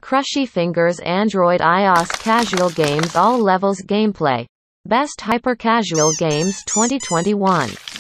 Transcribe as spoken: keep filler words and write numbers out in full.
Crushy Fingers Android iOS Casual Games All Levels Gameplay. Best Hyper Casual Games twenty twenty-one.